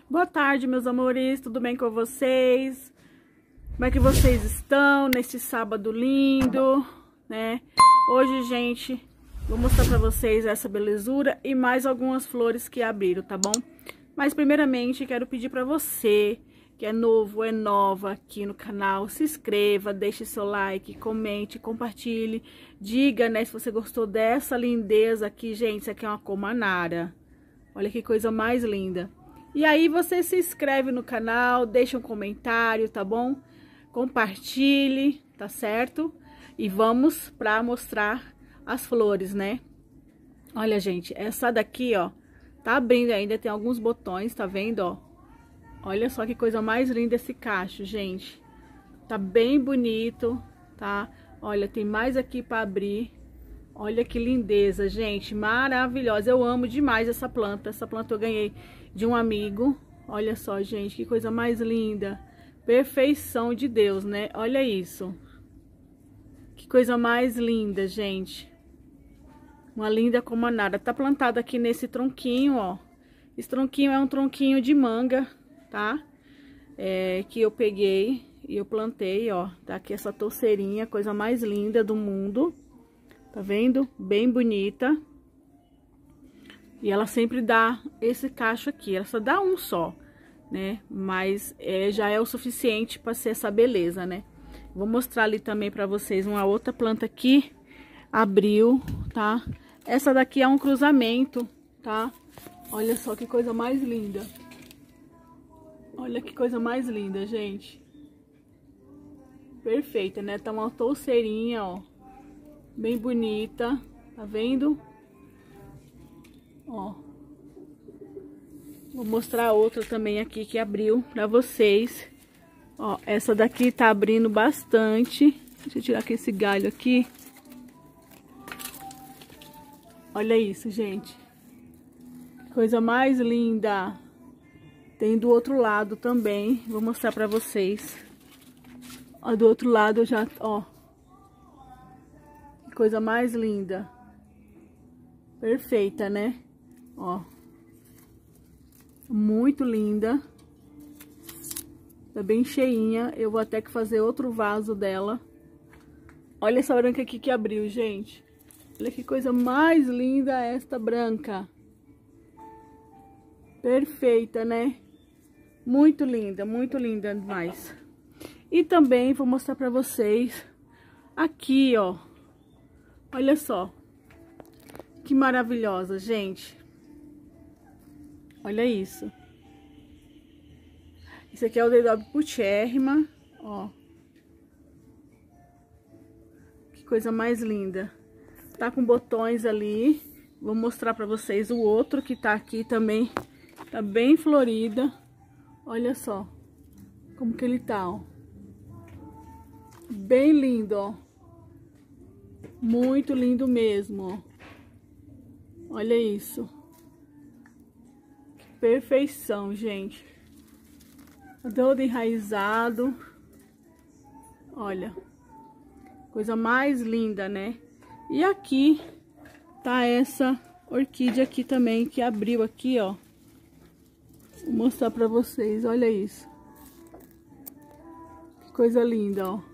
Boa tarde, meus amores, tudo bem com vocês? Como é que vocês estão neste sábado lindo, né? Hoje, gente, vou mostrar pra vocês essa belezura e mais algumas flores que abriram, tá bom? Mas primeiramente, quero pedir pra você que é novo, é nova aqui no canal, se inscreva, deixe seu like, comente, compartilhe, diga, né, se você gostou dessa lindeza aqui, gente. Isso aqui é uma comanara. Olha que coisa mais linda. E aí você se inscreve no canal, deixa um comentário, tá bom? Compartilhe, tá certo? E vamos pra mostrar as flores, né? Olha, gente, essa daqui, ó, tá abrindo ainda, tem alguns botões, tá vendo, ó? Olha só que coisa mais linda esse cacho, gente. Tá bem bonito, tá? Olha, tem mais aqui pra abrir. Olha que lindeza, gente, maravilhosa. Eu amo demais essa planta. Essa planta eu ganhei de um amigo. Olha só, gente, que coisa mais linda. Perfeição de Deus, né? Olha isso. Que coisa mais linda, gente. Uma linda comanara. Tá plantada aqui nesse tronquinho, ó. Esse tronquinho é um tronquinho de manga, tá? Que eu peguei e eu plantei, ó. Tá aqui essa touceirinha, coisa mais linda do mundo. Tá vendo? Bem bonita. E ela sempre dá esse cacho aqui. Ela só dá um só, né? Mas já é o suficiente para ser essa beleza, né? Vou mostrar ali também para vocês uma outra planta que abriu, tá? Essa daqui é um cruzamento, tá? Olha só que coisa mais linda. Olha que coisa mais linda, gente. Perfeita, né? Tá uma touceirinha, ó. Bem bonita, tá vendo? Ó. Vou mostrar outra também aqui que abriu pra vocês. Ó, essa daqui tá abrindo bastante. Deixa eu tirar aqui esse galho aqui. Olha isso, gente. Coisa mais linda. Tem do outro lado também. Vou mostrar pra vocês. Ó, do outro lado eu já, ó. Coisa mais linda. Perfeita, né? Ó. Muito linda. Tá bem cheinha. Eu vou até que fazer outro vaso dela. Olha essa branca aqui que abriu, gente. Olha que coisa mais linda esta branca. Perfeita, né? Muito linda demais. E também vou mostrar pra vocês aqui, ó. Olha só, que maravilhosa, gente. Olha isso. Isso aqui é o Dedobe puchérrima, ó. Que coisa mais linda. Tá com botões ali. Vou mostrar pra vocês o outro que tá aqui também. Tá bem florida. Olha só como que ele tá, ó. Bem lindo, ó. Muito lindo mesmo, ó. Olha isso. Que perfeição, gente. Todo enraizado. Olha. Coisa mais linda, né? E aqui tá essa orquídea aqui também, que abriu aqui, ó. Vou mostrar pra vocês, olha isso. Que coisa linda, ó.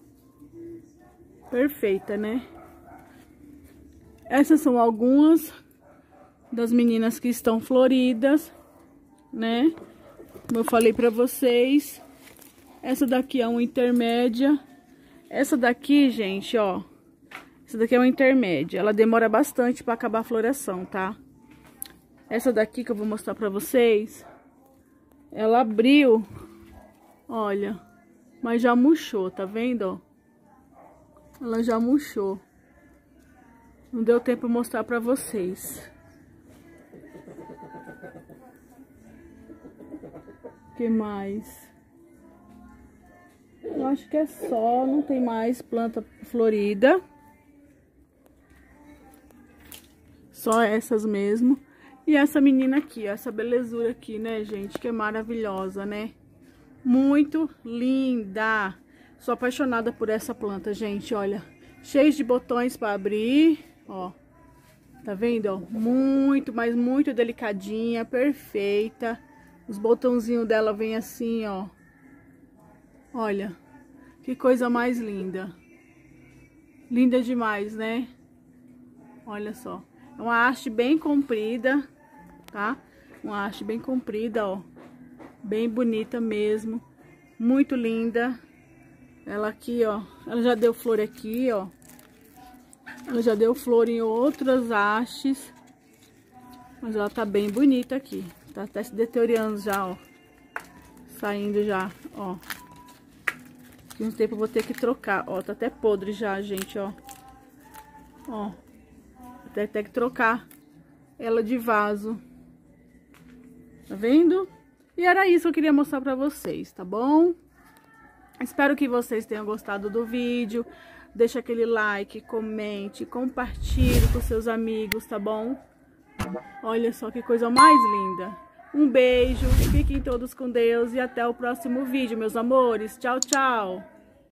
Perfeita, né? Essas são algumas das meninas que estão floridas, né? Como eu falei pra vocês. Essa daqui é uma intermédia. Essa daqui, gente, ó. Essa daqui é uma intermédia. Ela demora bastante pra acabar a floração, tá? Essa daqui que eu vou mostrar pra vocês. Ela abriu. Olha. Mas já murchou, tá vendo, ó? Ela já murchou. Não deu tempo de mostrar pra vocês. O que mais? Eu acho que é só. Não tem mais planta florida. Só essas mesmo. E essa menina aqui, ó, essa belezura aqui, né, gente? Que é maravilhosa, né? Muito linda. Sou apaixonada por essa planta, gente, olha. Cheio de botões para abrir, ó. Tá vendo, ó? Muito, mas muito delicadinha, perfeita. Os botãozinhos dela vem assim, ó. Olha, que coisa mais linda. Linda demais, né? Olha só. É uma haste bem comprida, tá? Uma haste bem comprida, ó. Bem bonita mesmo. Muito linda. Ela aqui, ó. Ela já deu flor aqui, ó. Ela já deu flor em outras hastes. Mas ela tá bem bonita aqui. Tá até se deteriorando já, ó. Saindo já, ó. Daqui um tempo eu vou ter que trocar. Ó, tá até podre já, gente, ó. Ó. Vou ter que trocar ela de vaso. Tá vendo? E era isso que eu queria mostrar pra vocês, tá bom? Espero que vocês tenham gostado do vídeo. Deixa aquele like, comente, compartilhe com seus amigos, tá bom? Olha só que coisa mais linda. Um beijo, fiquem todos com Deus e até o próximo vídeo, meus amores. Tchau, tchau!